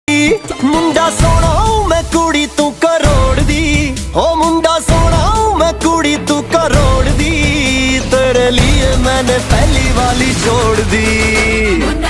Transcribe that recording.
मुंडा सोना हूं मैं कुड़ी तू करोड़ दी, ओ मुंडा सोना हूं मैं कुड़ी तू करोड़ दी, तेरे लिए मैंने पहली वाली छोड़ दी।